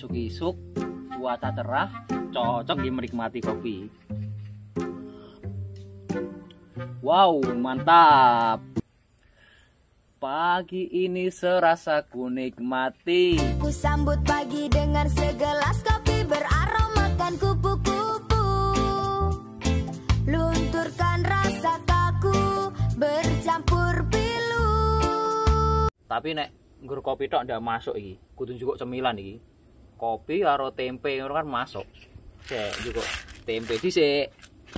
isuk-isuk, cuaca cerah, cocok menikmati kopi. Wow, mantap. Pagi ini serasa ku nikmati. Ku sambut pagi dengan segelas kopi beraromakan kupu-kupu. Lunturkan rasa kaku bercampur pilu. Tapi nek nggur kopi tok ndak masuk iki. Kudu juga cemilan iki. Kopi karo tempe ngono kan masuk. Sik juga tempe dhisik.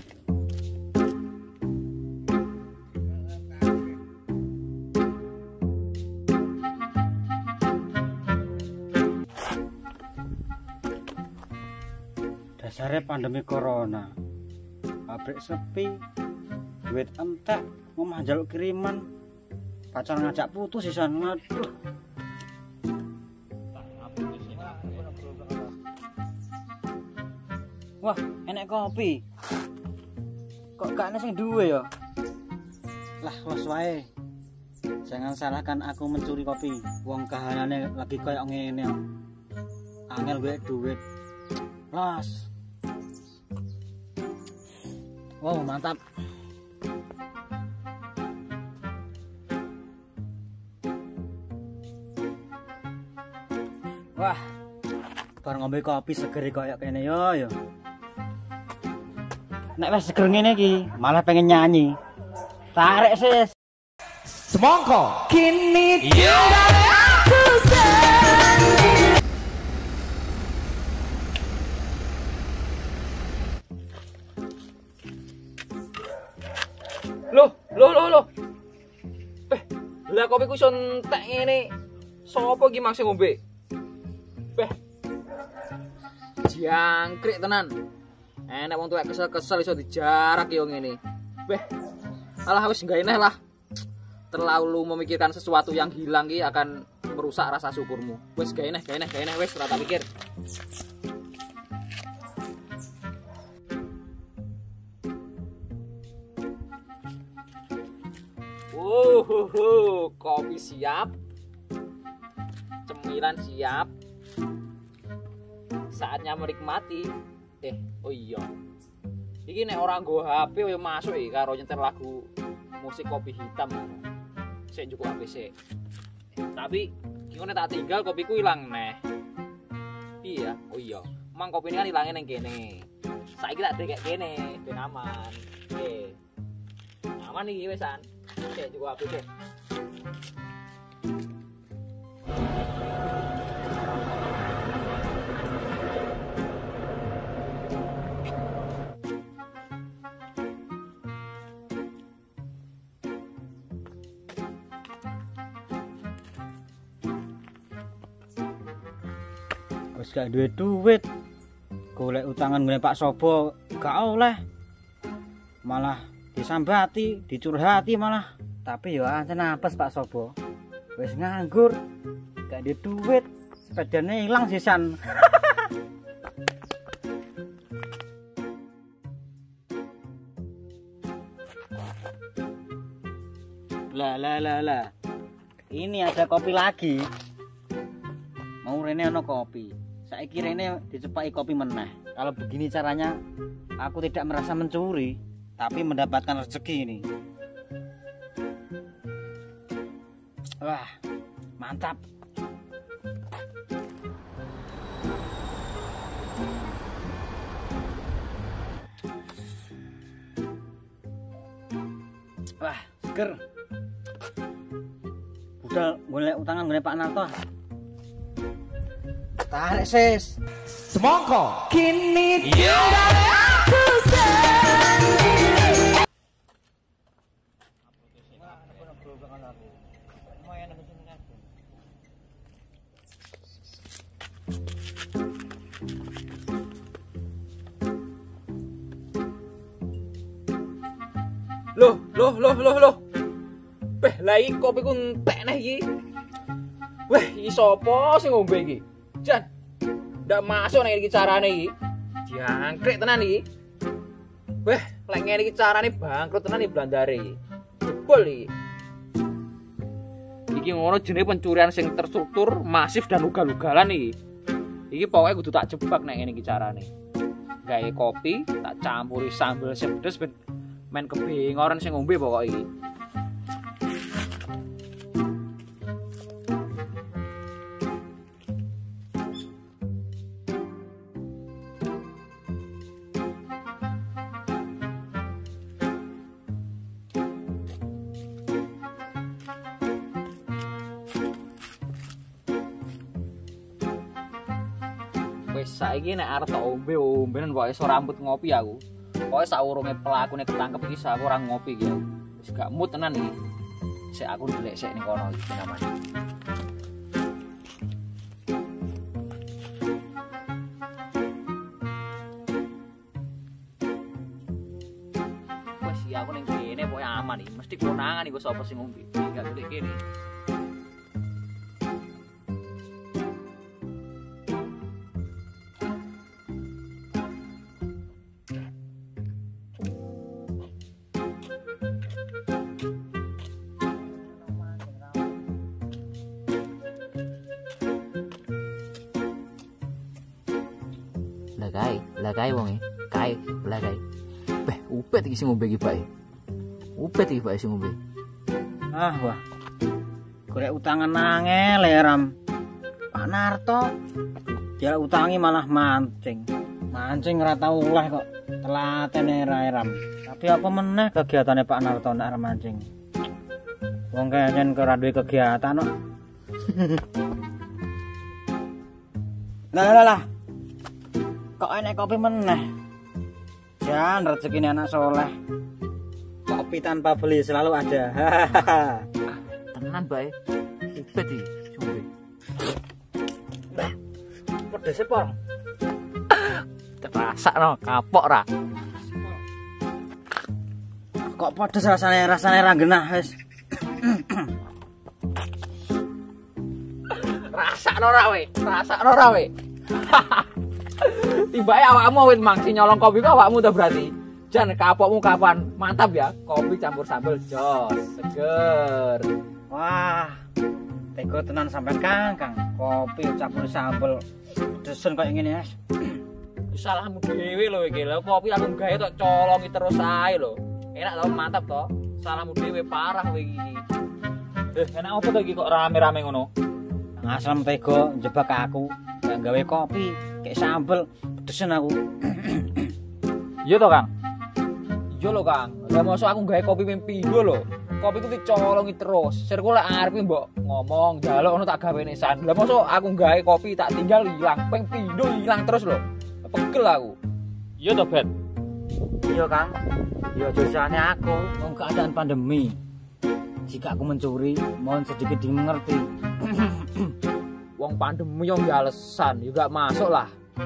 Dasarnya pandemi corona, pabrik sepi, duit entek, omah njaluk kiriman, pacar ngajak putus sisan, aduh. Wah, enek kopi. Kok gak ana sing duwe ya? Lah, los wae. Jangan salahkan aku mencuri kopi. Wong kahanane lagi koyo ngene. Angel gue duit. Los. Wow, mantap. Wah, bar ngombe kopi seger koyo kene yo. Nek wis seger ngene iki, malah pengen nyanyi. Tarik sis. Semongko kini Aku sendiri. Loh. Lah kopiku iso entek ngene. Sopo iki maksud ngombe? Jangkrik tenan. Enek wong tuwek kesel-kesel iso dijarak yo ngene. Alah wis gak eneh lah. Terlalu memikirkan sesuatu yang hilang iki akan merusak rasa syukurmu. Wis gak eneh wis ora tak pikir. Kopi siap, cemilan siap, saatnya menikmati. Oh iya, ini nek orang go HP yo masuk karo nyetel lagu musik kopi hitam. Saya juga HP sih. Tapi gimana tak tinggal kopiku hilang neh. Iya, oh iya, emang kopi ini kan hilangin yang kene. Saiki tak dekek kene, ben aman. Aman nih wesan. Saya juga HP sih. Wis gak duwe duit. Golek utangan ngene Pak Sobo gak oleh. Malah disambati, dicurhati malah. Tapi ya ancen apes Pak Sobo. Wis nganggur, gak ada duit, sepedane hilang sisan. Lah. Ini ada kopi lagi. Mau rene ono kopi. Saiki rene dicepaki kopi meneh. Kalau begini caranya, aku tidak merasa mencuri, tapi mendapatkan rezeki ini. Wah, mantap. Wah, seger. Udah golek utangan golek Pak Narto. Tarik sis. semongko kini Aku sendiri. Loh. Lah iki kopiku entek neh iki. Weh, iki sapa sing ngombe iki? Jan. Ndak masuk nek iki carane iki. Jangkrik tenan iki. Weh, lek ngene iki carane bangkrut tenan iki blandare iki. Jebol iki. Iki ngono jenenge pencurian sing terstruktur, masif dan ugal-ugalan iki. Iki pokoknya kudu tak jebak nek ngene iki carane. Gawe kopi, tak campuri sambel sing pedes ben men kebengoran sing ngombe pokok iki. Wis saiki nek arep tak ombe-ombenan pokoke iso rambut ngopi aku. Pokoke saurunge pelakune ketangkep iki aku ora ngopi iki. Wis gak mood tenan iki. Sik aku ndelek sik ning kono iki namane. Wis iki aku ning kene pokoke aman iki. Mesti konangan iku sapa sing ngombe. Gak ndelek kene. Lah kae wonge, kae, lah kae. Beh, upet iki sing ngombe iki bae. Upet iki bae sing ngombe. Ah, wah. Golek utangan angel ya, Ram. Pak Narto dia utangi malah mancing. Mancing ora tau oleh kok. Telatene Ram. Tapi apa meneh kegiatane Pak Narto nek mancing. Wong kene ora duwe kegiatan kok. Lah. Kok enek kopi meneh? Jan rezekine anak soleh. Kopi tanpa beli selalu ada. Tenan bae. Upet iki ngombe. Bah. Pedes pol. Terasakno kapok ra. Kok pedes rasane ra genah wis. Rasakno ra we. Tibake awakmu wis mangsi nyolong kopi kok awakmu to berarti. Jan kapokmu kapan? Mantap ya. Kopi campur sambel jos, seger. Wah. Teko tenan sampean Kang. Kopi campur sambel. Desen kok ngene, Mas. Salahmu dhewe lho iki. Lho kopi aku gawe tok colongi terus ae lho. Enak to, mantap to. Salahmu dhewe parah kowe iki. Enak opo to iki kok rame-rame ngono? Ngasem tega njebak aku. Gak gawe kopi, kayak sambel. Desen aku. Iya to, Kang? Iya lho, Kang. Lah mosok aku gawe kopi ping pindho lho. Kopi ku dicolongi terus. Sirku lek arep mbok ngomong, njaluk ngono tak gawene san. Lah mosok aku gawe kopi tak tinggal ilang, ping pindho ilang terus lho. Pegel aku. Iya to, Bet? Iya, Kang. Ya dosane aku wong keadaan pandemi. Jika aku mencuri, mohon sedikit dimengerti. Wong pandemi yang alasan, juga masuk lah.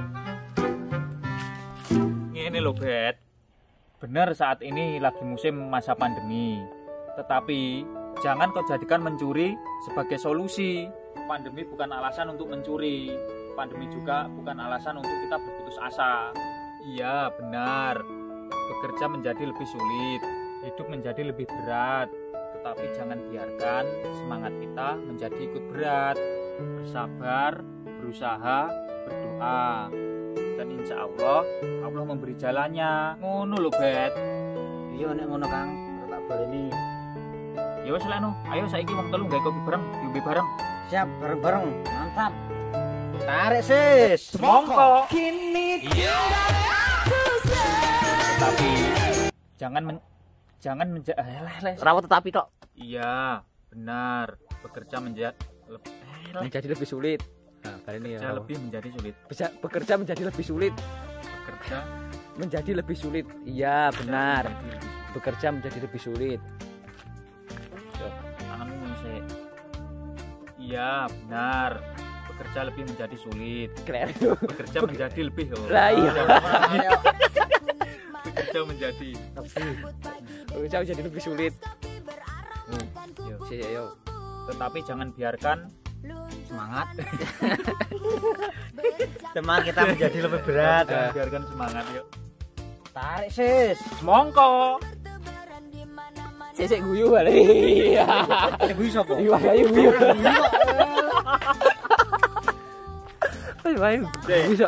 Ini loh Bet, benar saat ini lagi musim masa pandemi. Tetapi jangan kau jadikan mencuri sebagai solusi. Pandemi bukan alasan untuk mencuri. Pandemi juga bukan alasan untuk kita berputus asa. Iya benar, bekerja menjadi lebih sulit, hidup menjadi lebih berat. Tetapi jangan biarkan semangat kita menjadi ikut berat. Bersabar, berusaha, berdoa, dan insya Allah memberi jalannya. Ngono lho Bet. Iya nek ngono Kang, tak baleni. Ya wis lek no, ayo saiki wong telu gawe kopi bareng, diombe bareng. Siap, bareng-bareng. Mantap. Tarik sis. Semongko kini Tapi jangan Rawat tetapi tok. Iya, benar. Bekerja Menjadi lebih sulit. Nah, kali ini bekerja lebih menjadi sulit. Bekerja menjadi lebih sulit. Bekerja Menjadi lebih sulit. Iya, benar. Bekerja menjadi lebih sulit. Tanganmu ngisi. Iya, benar. Bekerja lebih menjadi sulit. Keren. Bekerja menjadi lebih. Lah iya. Bekerja menjadi Bekerja menjadi lebih sulit. Yo. Tetapi jangan biarkan Semangat. Teman kita menjadi lebih berat. jangan biarkan semangat yuk. Tarik sis. Semongko. Sesek guyu kali. Iya. Guyu sapa? Iya, guyu. Ayo, bisa.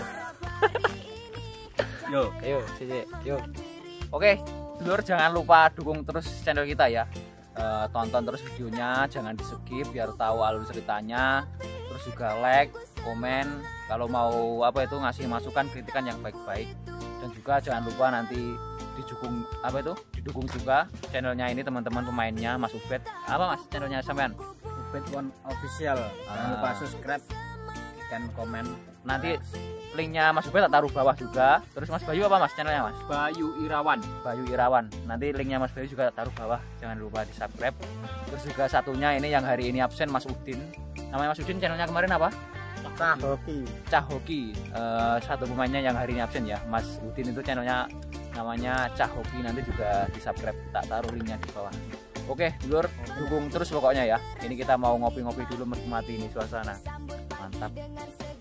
Yo. Ayo, sih, yuk. Oke, dulur jangan lupa dukung terus channel kita ya. Tonton terus videonya, jangan di skip biar tahu alur ceritanya. Terus juga like, komen, kalau mau apa itu ngasih masukan kritikan yang baik-baik. Dan juga jangan lupa nanti didukung juga channelnya ini teman-teman pemainnya Mas Ubed. Apa Mas channelnya sampean? Ubed One Official. Jangan lupa subscribe dan komen. Nanti linknya Mas Ubed tak taruh bawah juga. Terus Mas Bayu apa Mas channelnya Mas? Bayu Irawan. Bayu Irawan. Nanti linknya Mas Bayu juga taruh bawah. Jangan lupa di subscribe. Terus juga satunya ini yang hari ini absen Mas Udin. Namanya Mas Udin channelnya kemarin apa? Cah hoki. Cah Hoki. Satu pemainnya yang hari ini absen ya. Mas Udin itu channelnya namanya Cah Hoki. Nanti juga di subscribe. Tak taruh linknya di bawah. Oke, dulur, dukung terus pokoknya ya. Ini kita mau ngopi-ngopi dulu menikmati ini suasana. Mantap.